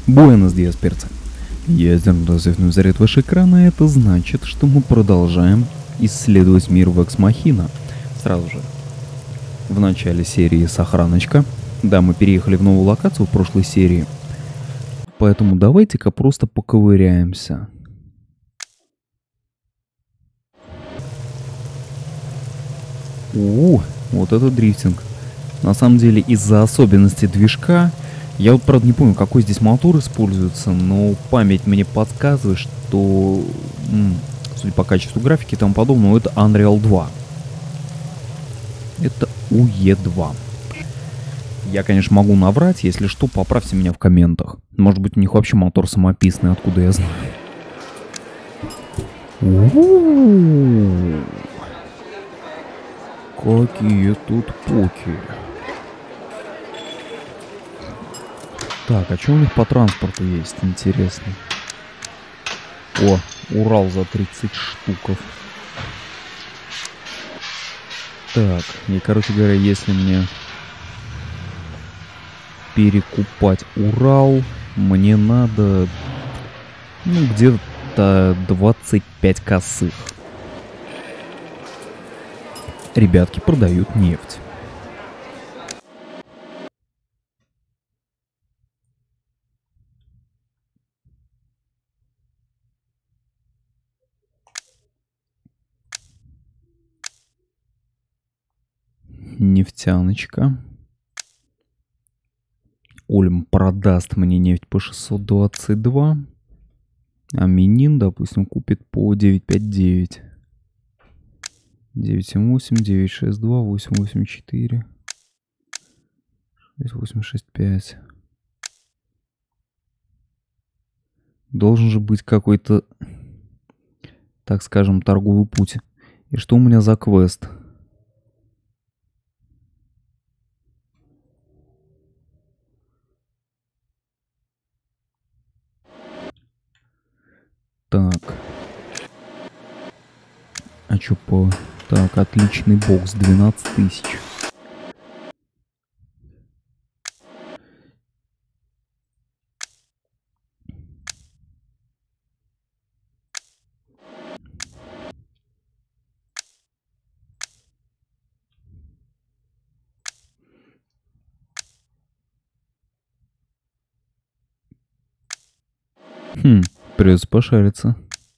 Буэнос диас, перцы. Я вновь заряд ваши экраны, это значит, что мы продолжаем исследовать мир в Экс Махина. Сразу же. В начале серии сохраночка. Да, мы переехали в новую локацию в прошлой серии. Поэтому давайте-ка просто поковыряемся. Вот это дрифтинг. На самом деле, из-за особенностей движка, я вот, правда, не помню, какой здесь мотор используется, но память мне подсказывает, что, судя по качеству графики и тому подобного, это Unreal 2. Это UE2. Я, конечно, могу наврать, если что, поправьте меня в комментах. Может быть, у них вообще мотор самописный, откуда я знаю. Какие тут поки. Так, а что у них по транспорту есть, интересно? О, Урал за 30 штуков. Так, и, короче говоря, если мне перекупать Урал, мне надо, где-то 25 косых. Ребятки продают нефть. Нефтяночка. Ольм продаст мне нефть по 622. А Минин, допустим, купит по 959. 978, 962, 884. 6865. Должен же быть какой-то, так скажем, торговый путь. И что у меня за квест? Так. А чё по... Так, отличный бокс, 12 тысяч. Придется пошариться.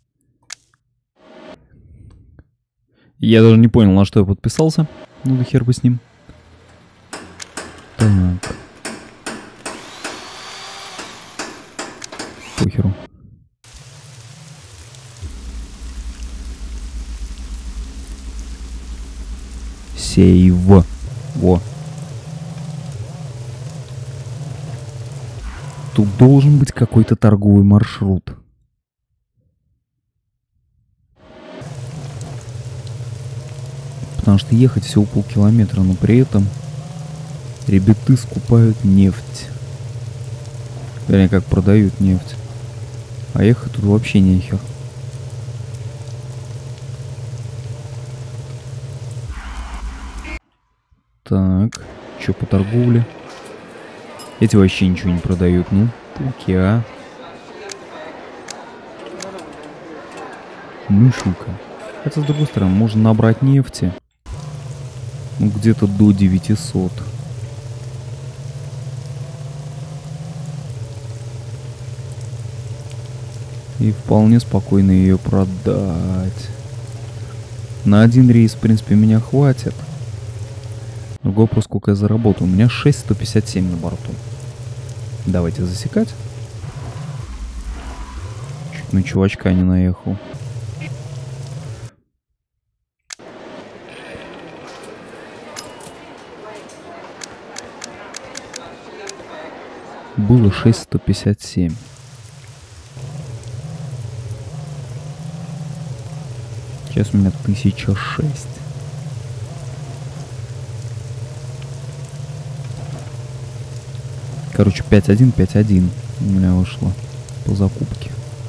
Я даже не понял, на что я подписался. Ну да хер бы с ним. Так. Похеру. Сейв. Во. Тут должен быть какой-то торговый маршрут. Потому что ехать всего полкилометра, но при этом ребята скупают нефть. Вернее, как продают нефть. А ехать тут вообще нехер. Так, что по торговле? Эти вообще ничего не продают. Ну, пуки, а. Ну, шука. Хотя, с другой стороны, можно набрать нефти. Ну, где-то до 900. И вполне спокойно ее продать. На один рейс, в принципе, меня хватит. Другой вопрос, сколько я заработаю. У меня 6157 на борту. Давайте засекать. Чуть на чувачка не наехал. Было 6157. Сейчас у меня 1006. Короче, 5151 у меня вышло по закупке.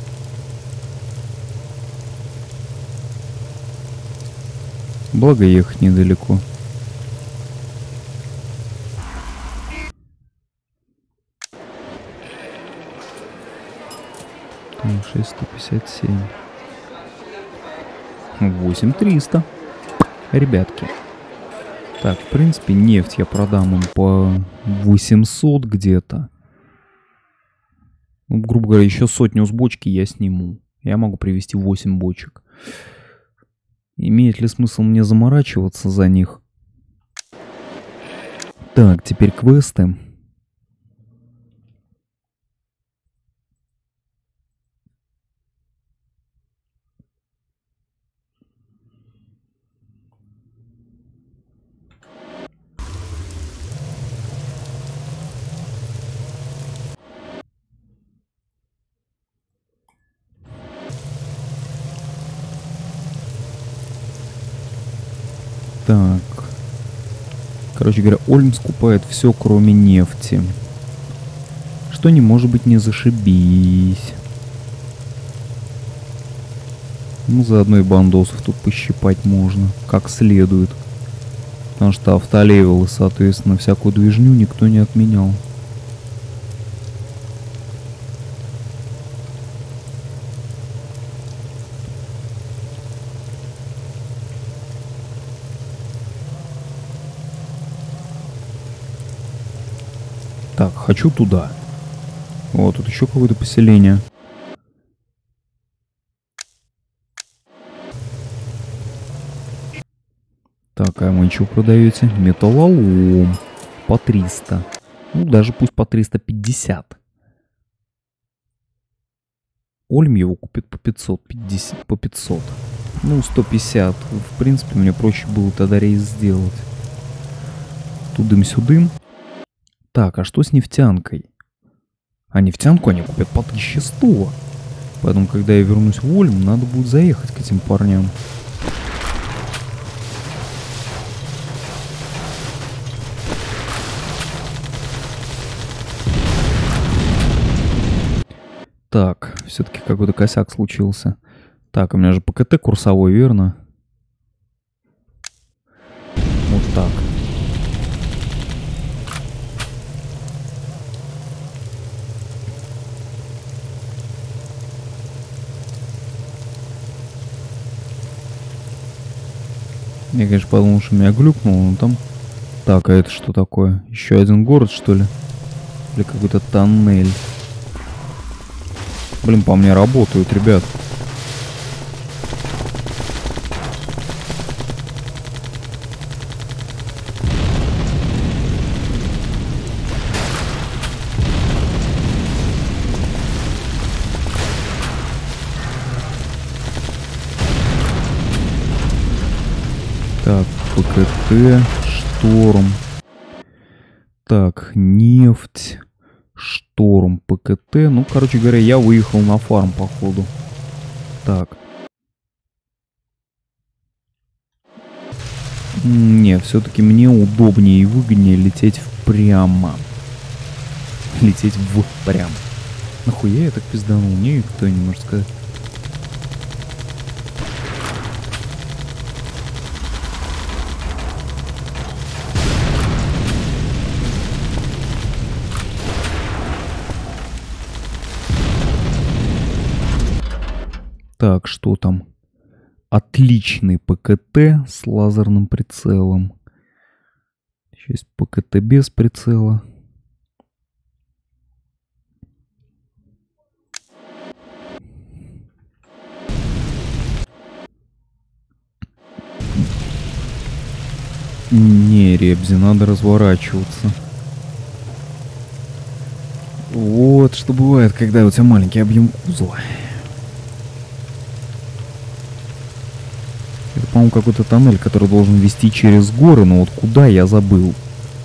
Благо ехать недалеко. 6157. 8300. Ребятки. Так, в принципе, нефть я продам им по 800 где-то. Ну, грубо говоря, еще сотню с бочки я сниму. Я могу привезти 8 бочек. Имеет ли смысл мне заморачиваться за них? Так, теперь квесты. Так. Короче говоря, Ольм скупает все, кроме нефти. Что не может быть не зашибись. Ну, заодно и бандосов тут пощипать можно, как следует. Потому что автолевелы, соответственно, всякую движню никто не отменял. Так, хочу туда. Вот, тут еще какое-то поселение. Так, а вы что продаете? Металлолом. По 300. Ну, даже пусть по 350. Ольм его купит по 550. По 500. Ну, 150. В принципе, мне проще было тогда рейс сделать. Тудым-сюдым. Так, а что с нефтянкой? А нефтянку они купят по 1100. Поэтому, когда я вернусь в Ольм, надо будет заехать к этим парням. Так, все-таки какой-то косяк случился. Так, у меня же ПКТ курсовой, верно? Вот так. Я, конечно, подумал, что меня глюкнуло, но там... Так, а это что такое? Еще один город, что ли? Или какой-то тоннель? Блин, по мне работают, ребят. Так, ПКТ, шторм. Так, нефть, шторм, ПКТ. Ну, короче говоря, я выехал на фарм, походу. Так. Не, все-таки мне удобнее и выгоднее лететь прямо. Лететь прям. Нахуя я так пизданул? Мне никто не может сказать. Так, что там? Отличный ПКТ с лазерным прицелом. Сейчас ПКТ без прицела. Не, Ребзи, надо разворачиваться. Вот что бывает, когда у тебя маленький объем кузова. Это, по-моему, какой-то тоннель, который должен вести через горы, но вот куда, я забыл.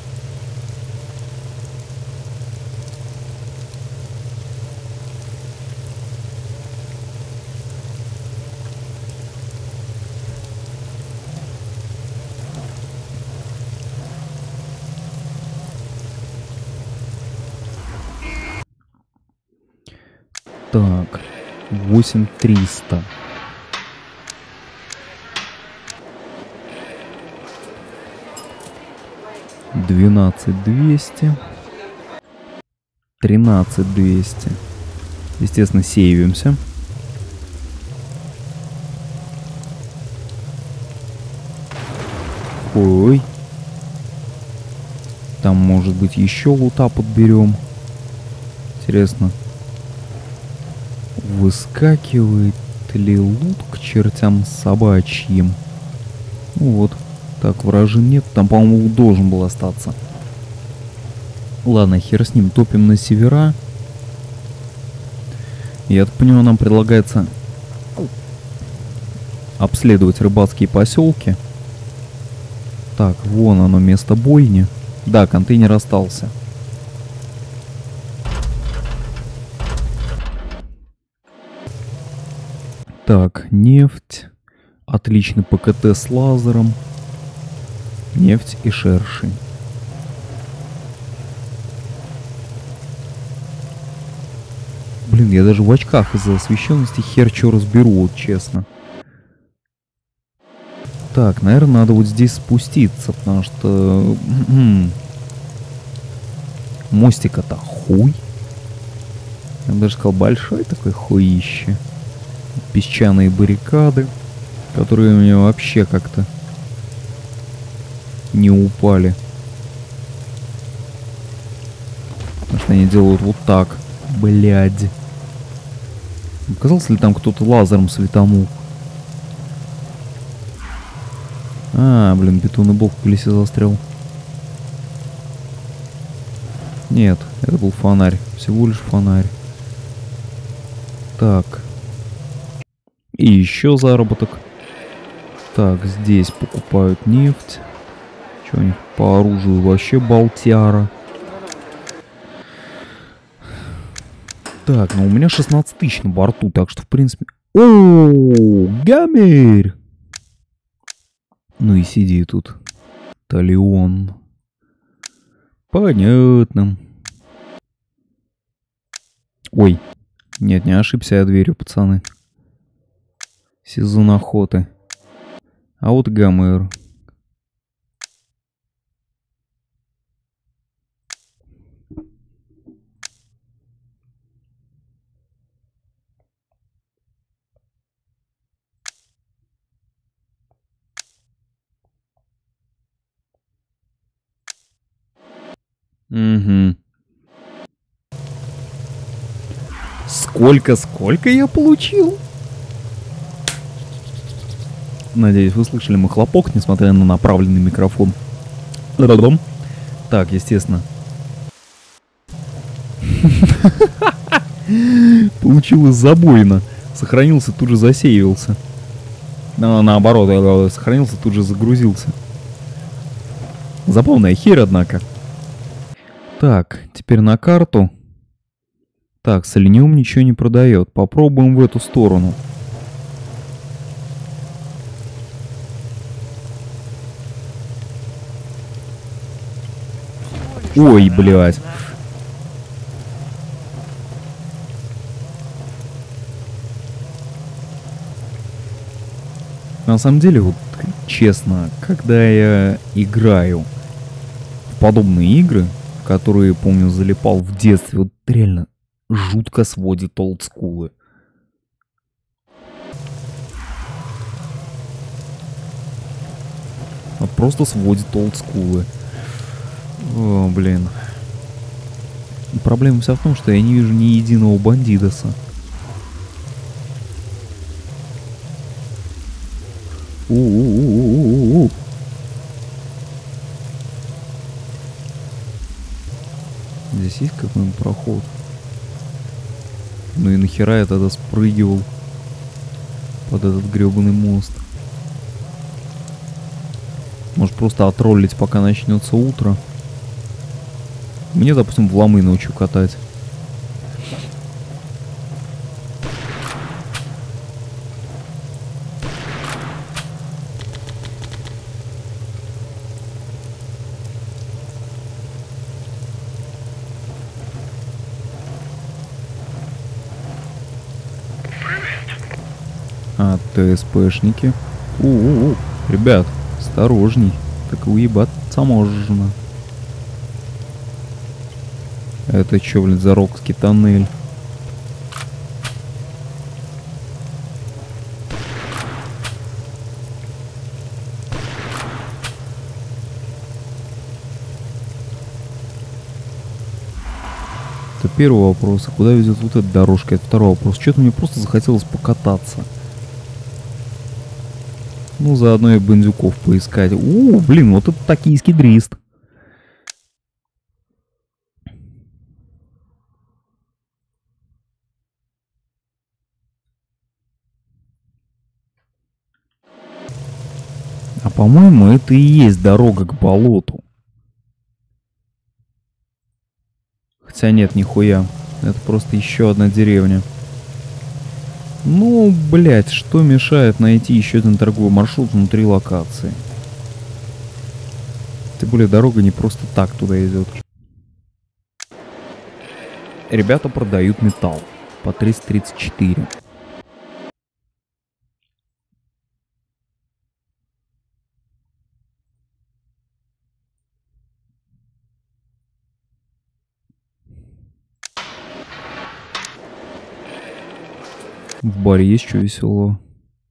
Так, 8300. 12200. 13200. Естественно, сейвимся. Ой. Там, может быть, еще лута подберем. Интересно. Выскакивает ли лут к чертям собачьим? Ну вот. Так, вражин нет. Там, по-моему, лут должен был остаться. Ладно, хер с ним. Топим на севера. Я так понимаю, нам предлагается обследовать рыбацкие поселки. Так, вон оно, место бойни. Да, контейнер остался. Так, нефть. Отличный ПКТ с лазером. Нефть и шершень. Блин, я даже в очках из-за освещенности хер чё разберу, вот честно. Так, наверное, надо вот здесь спуститься, потому что... Мостика-то хуй. Я бы даже сказал, большой такой хуище. Песчаные баррикады, которые у меня вообще как-то не упали. Потому что они делают вот так. Блядь. Оказался ли там кто-то лазером светанул? А, блин, бетонный блок в колесе застрял. Нет, это был фонарь. Всего лишь фонарь. Так. И еще заработок. Так, здесь покупают нефть. Что у них по оружию? Вообще болтяра. Так, ну у меня 16 тысяч на борту, так что в принципе... О, гамер! Ну и сиди тут. Талион. Понятно. Ой. Нет, не ошибся я дверью, пацаны. Сезон охоты. А вот гамер. Угу. Сколько я получил? Надеюсь, вы слышали мой хлопок, несмотря на направленный микрофон. Так, естественно. Получилось забойно. Сохранился, тут же засеивался. Наоборот, сохранился, тут же загрузился. Забавная херь, однако. Так, теперь на карту. Так, Селениум ничего не продает. Попробуем в эту сторону. Ой, блядь. На самом деле, вот честно, когда я играю в подобные игры, в которые, помню, залипал в детстве, вот реально жутко сводит олдскулы. Вот просто сводит олдскулы. О, блин. И проблема вся в том, что я не вижу ни единого бандидоса. У-у-у-у-у-у. Здесь есть какой-нибудь проход? Ну и нахера я тогда спрыгивал под этот гребаный мост? Может просто отроллить, пока начнется утро? Мне, допустим, в ломы ночью катать. А, ТСПшники. У-у-у. Ребят, осторожней. Так уебаться можно. Это чё, блин, за рокский тоннель? первый вопрос. Куда везет вот эта дорожка? Это второй вопрос. Что-то мне просто захотелось покататься. Ну, заодно и бандюков поискать. Блин, вот это токийский дрист. А по-моему, это и есть дорога к болоту. Хотя нет, нихуя. Это просто еще одна деревня. Ну, блять, что мешает найти еще один торговый маршрут внутри локации? Тем более дорога не просто так туда идет. Ребята продают металл по 334. В баре есть что веселого?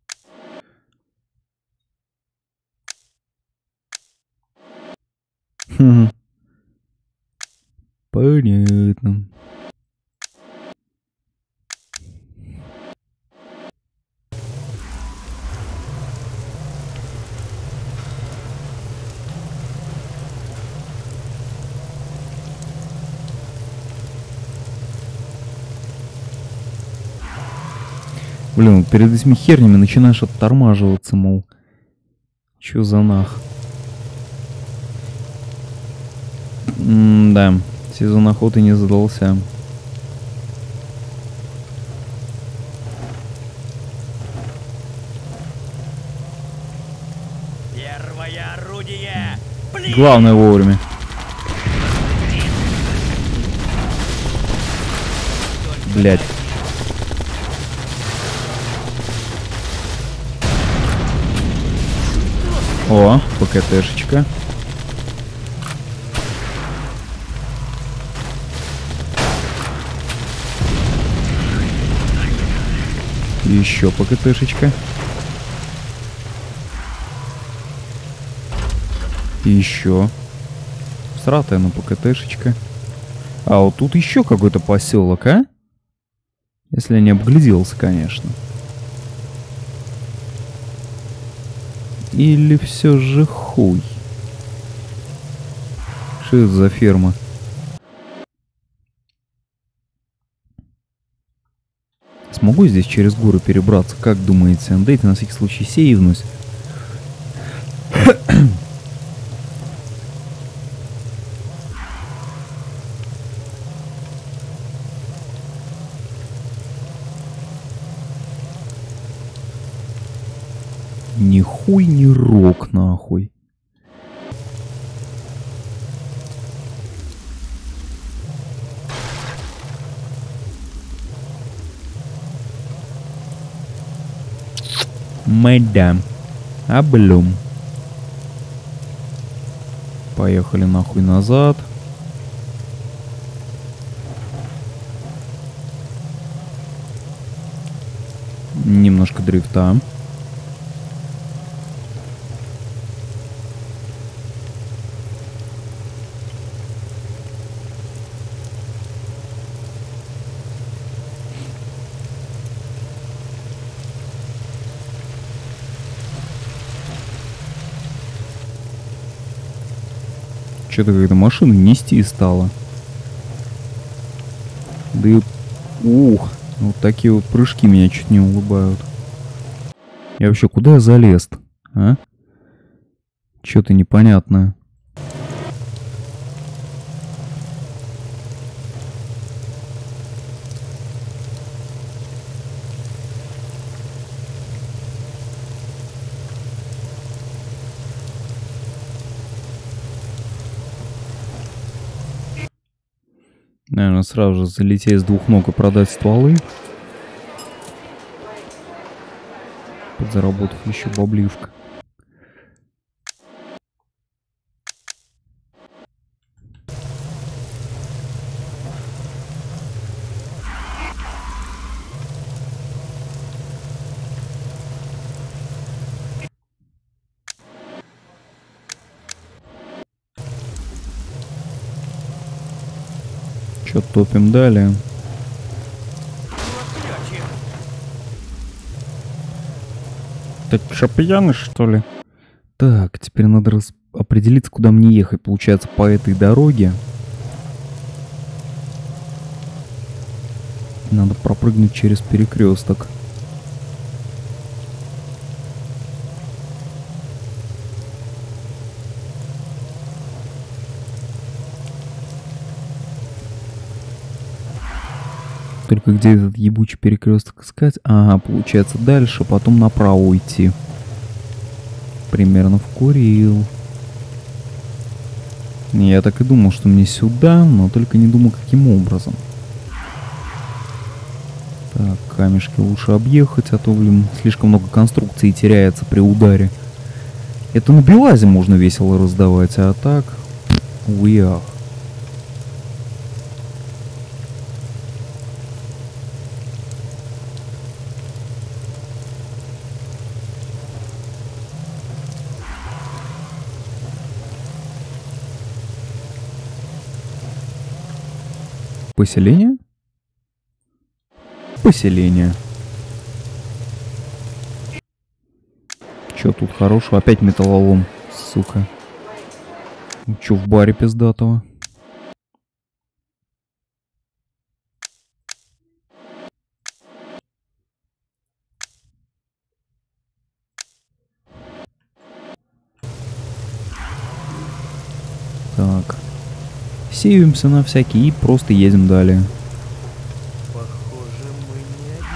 Понятно. Блин, перед этими хернями начинаешь оттормаживаться, мол. Чё за нах? Да, сезон охоты не задался. Первое орудие! Главное вовремя. Блять. О, ПКТшечка. Еще ПКТшечка. Еще. Сратая, ну ПКТшечка. А вот тут еще какой-то поселок, а? Если я не обгляделся, конечно. Или все же хуй? Что это за ферма? Смогу здесь через горы перебраться? Как думаете? Дайте на всякий случай сейвнуть. Ни хуй, ни рок, нахуй. Мадам. Облом. Поехали нахуй назад. Немножко дрифта. Что-то как-то машина нести стала. Да и... Ух, вот такие вот прыжки меня чуть не улыбают. Я вообще куда я залез, а? Что-то непонятное. Наверное, сразу же залететь с двух ног и продать стволы. Подзаработав еще баблишко. Чё, топим далее? Так что, пьяный, что ли? Так, теперь надо определиться, куда мне ехать. Получается, по этой дороге. Надо пропрыгнуть через перекресток. Только где этот ебучий перекресток искать? Ага, получается дальше, потом направо уйти. Примерно вкурил. Я так и думал, что мне сюда, но только не думал, каким образом. Так, камешки лучше объехать, а то, блин, слишком много конструкций теряется при ударе. Это на Белазе можно весело раздавать, а так... Уях. Поселение? Поселение. Чё тут хорошего? Опять металлолом, сука. Чё в баре пиздатого? Так. Сеемся на всякий и просто едем далее. Похоже, мы не одни.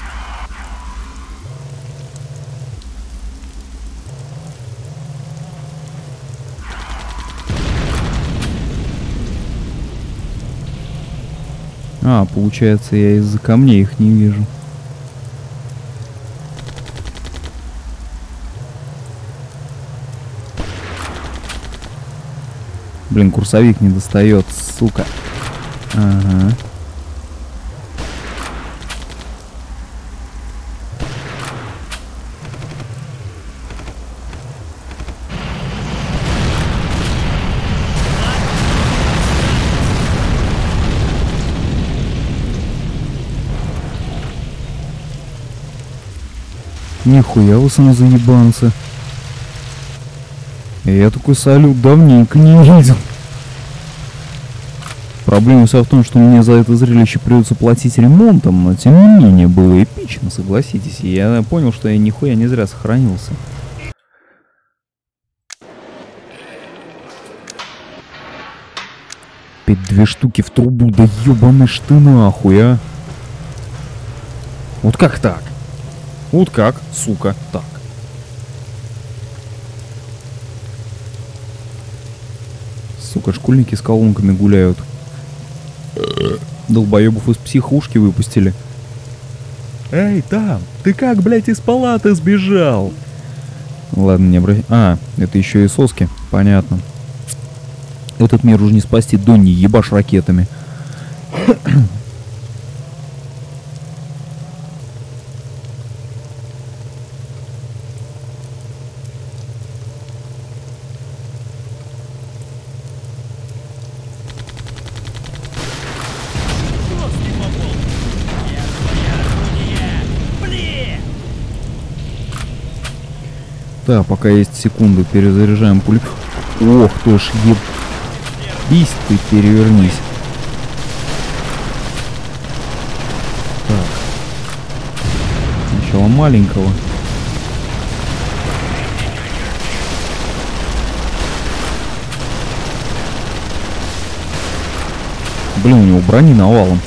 А, получается, я из-за камней их не вижу. Блин, курсовик не достает, сука. Ага. Нихуя вы сами заебанцы. Я такой салют давненько не видел. Проблема вся в том, что мне за это зрелище придется платить ремонтом, но тем не менее было эпично, согласитесь. И я понял, что я нихуя не зря сохранился. Опять 2 штуки в трубу, да ебаный ж ты нахуй, а. Вот как так? Вот как, сука, так. Сука, школьники с колонками гуляют. Долбоебов из психушки выпустили. Эй, там, ты как, блядь, из палаты сбежал? Ладно, не обращай. А, это еще и соски, понятно. Этот мир уже не спасти, Донни, ебашь ракетами. Да, пока есть секунды, перезаряжаем пуль. Ох ты ж ебись ты, перевернись. Так. Сначала маленького. Блин, у него брони навалом.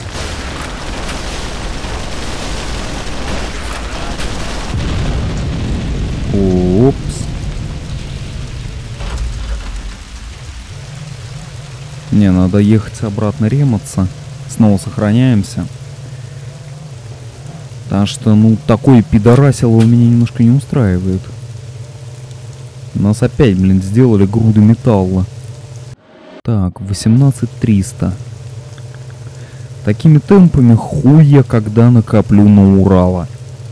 Опс. Не, надо ехать обратно рематься. Снова сохраняемся. Потому что, ну, такое пидорасило меня немножко не устраивает. Нас опять, блин, сделали груды металла. Так, 18300. Такими темпами хуя когда накоплю на Урала.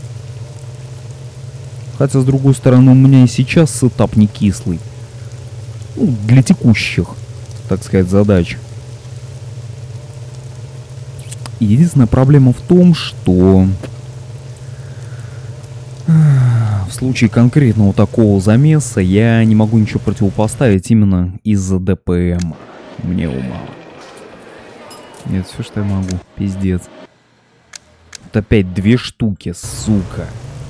Хотя, с другой стороны, у меня и сейчас сетап не кислый. Ну, для текущих, так сказать, задач. Единственная проблема в том, что в случае конкретного такого замеса я не могу ничего противопоставить именно из-за ДПМ. Мне ума. Нет, все, что я могу. Пиздец. Вот опять 2 штуки, сука.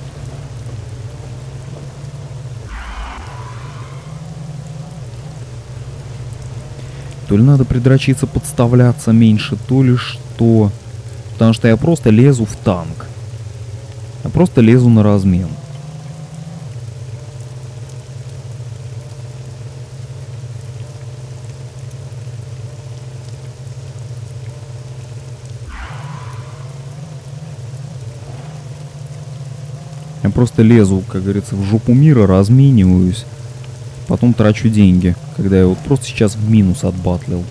То ли надо придрочиться, подставляться меньше, то ли что. Потому что я просто лезу в танк. Я просто лезу на размен. Я просто лезу, как говорится, в жопу мира, размениваюсь. Потом трачу деньги, когда я вот просто сейчас в минус отбатлил.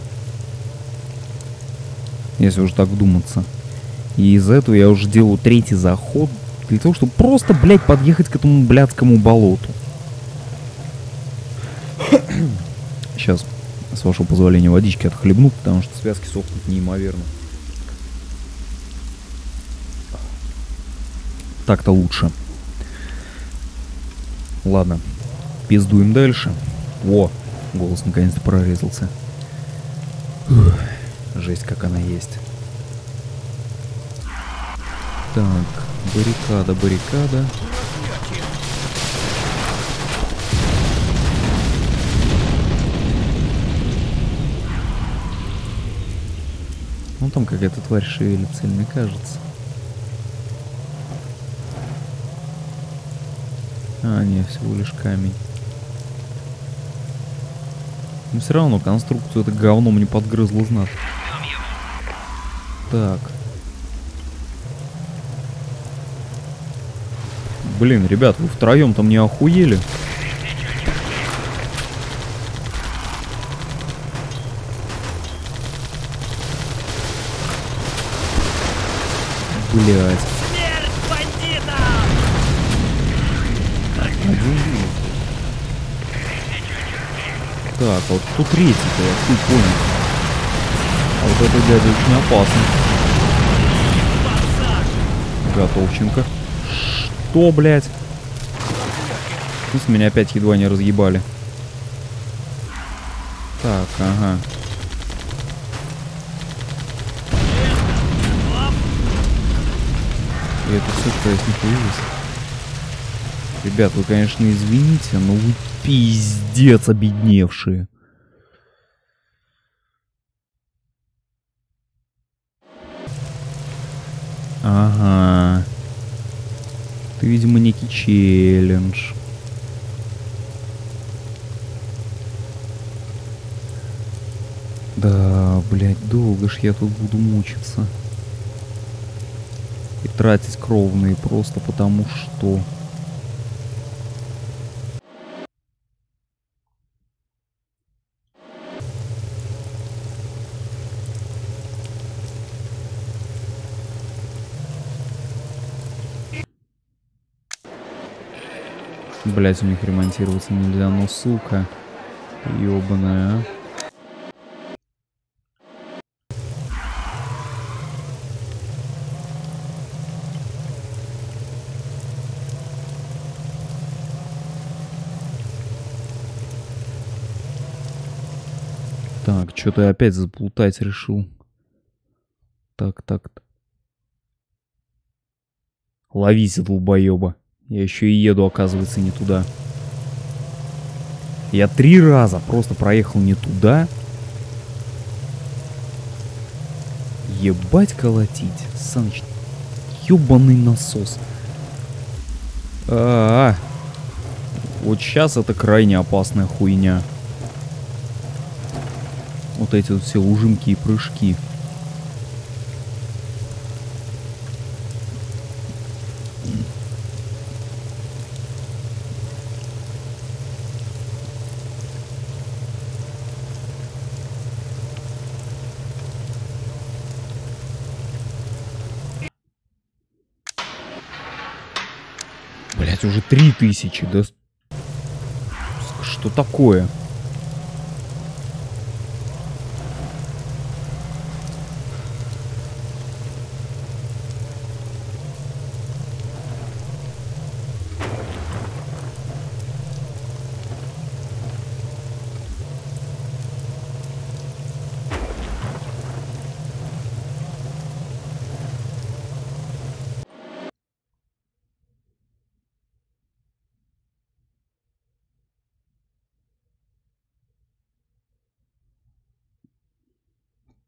Если уже так вдуматься. И из-за этого я уже делаю 3-й заход. Для того, чтобы просто, блядь, подъехать к этому блядскому болоту. Сейчас, с вашего позволения, водички отхлебну, потому что связки сохнут неимоверно. Так-то лучше. Ладно, пиздуем дальше. О, голос наконец-то прорезался. Ух, жесть, как она есть. Так, баррикада, баррикада. Ну там какая-то тварь шевелится, или мне кажется. А, не, всего лишь камень. Но все равно конструкцию это говно мне подгрызло знатно. Так. Блин, ребят, вы втроем там не охуели? Блять. Смерть бандитам! Так, а вот кто третий-то, я хуй понял. А вот это дядя очень опасно. Готовченко. Что, блядь? Меня опять едва не разъебали. Так, ага. И это все, что я с них вывез. Ребят, вы, конечно, извините, но вы пиздец обедневшие. Ага. Ты, видимо, некий челлендж. Да, блядь, долго ж я тут буду мучиться. И тратить кровные просто потому что... Блять, у них ремонтироваться нельзя, ну сука. Ёбаная, а. Так, что-то я опять заплутать решил. Так. Ловись, долбоёба. Я еще и еду, оказывается, не туда. Я 3 раза просто проехал не туда. Ебать колотить. Саныч, ёбаный насос. Вот сейчас это крайне опасная хуйня. Вот эти вот все ужимки и прыжки. Блять, уже 3000, да? Что такое?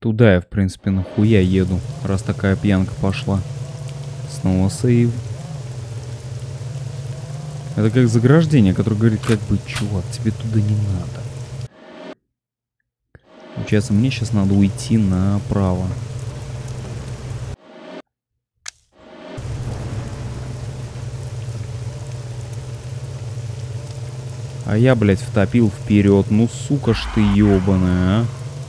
Туда я, в принципе, нахуя еду, раз такая пьянка пошла. Снова сейв. Это как заграждение, которое говорит, как бы, чувак, тебе туда не надо. Получается, мне сейчас надо уйти направо. А я, блядь, втопил вперед. Ну, сука ж ты ебаная, а.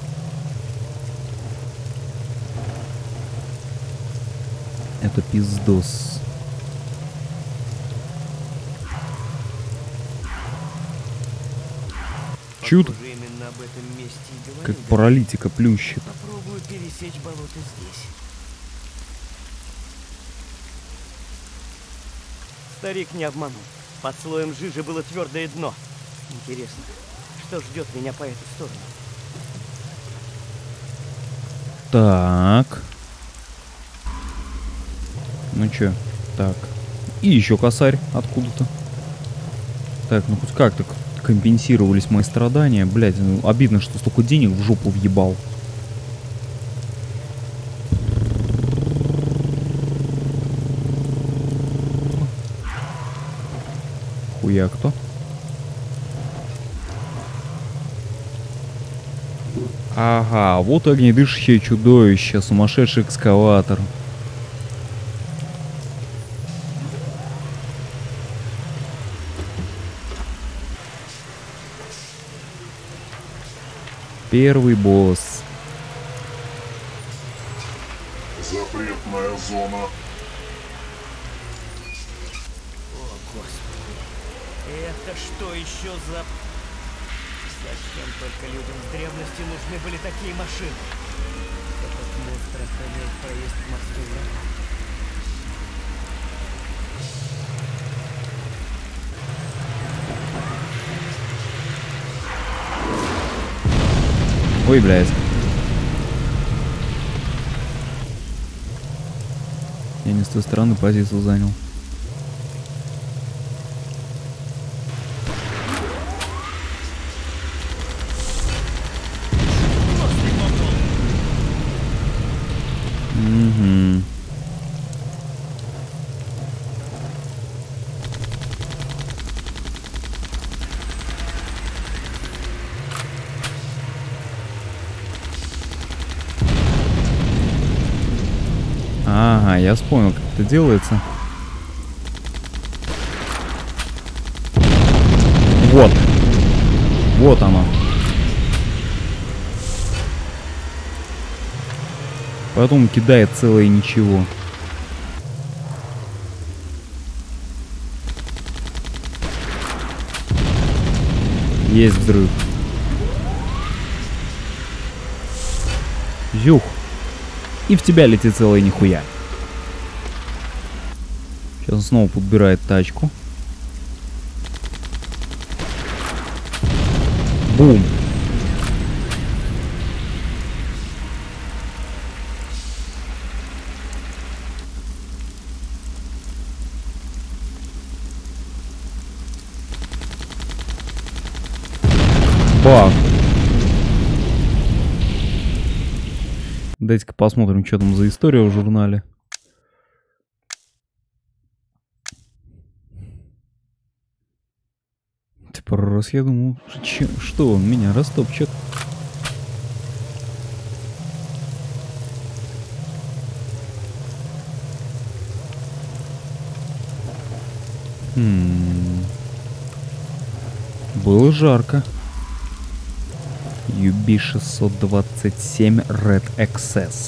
Это пиздос. Чут. Именно об этом месте и говорю, Как паралитика плющит. Попробую пересечь болото здесь. Старик не обманул. Под слоем жижи было твердое дно. Интересно, что ждет меня по эту сторону? Так. Ну чё? Так. И еще косарь откуда-то. Так, ну хоть как-то компенсировались мои страдания. Блядь, ну, обидно, что столько денег в жопу въебал. Хуя кто? Ага, вот огнедышащее чудовище, сумасшедший экскаватор. Первый босс. Запретная зона. О, Господи. Это что еще за... Зачем только людям в древности нужны были такие машины? Этот монстр охраняет проезд в морской яму. Ой, блядь. Я не с той стороны позицию занял. Угу. Ага, я вспомнил, как это делается. Вот. Вот оно. Потом кидает целое ничего. Есть взрыв. Зюх. И в тебя летит целая нихуя. Сейчас он снова подбирает тачку. Бум. Бах. Дайте-ка посмотрим, что там за история в журнале. Типа, раз я думал, что он меня растопчет. Было жарко. UB627 Red XS.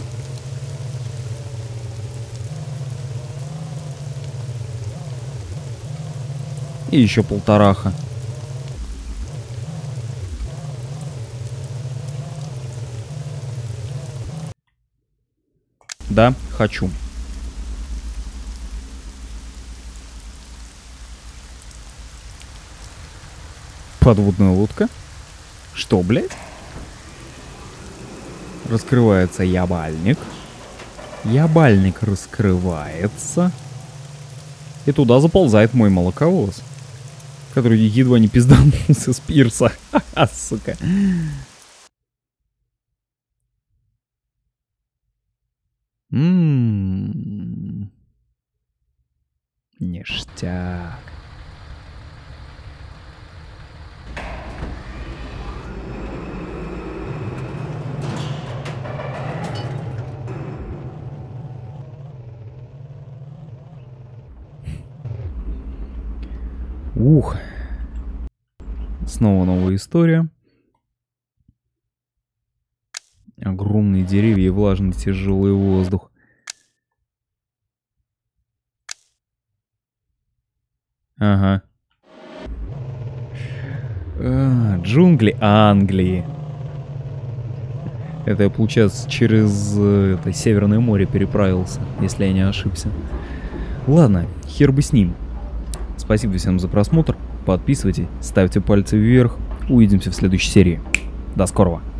И еще полтораха. Да, хочу. Подводная лодка? Что, блядь? Раскрывается ябальник. Ябальник раскрывается. И туда заползает мой молоковоз, который едва не пизданулся с пирса. Ха-ха, сука. Ништяк. Ух. Снова новая история. Огромные деревья и влажный тяжелый воздух. Ага. Джунгли Англии. Это я, получается, через это Северное море переправился, если я не ошибся. Ладно, хер бы с ним. Спасибо всем за просмотр. Подписывайтесь, ставьте пальцы вверх. Увидимся в следующей серии. До скорого.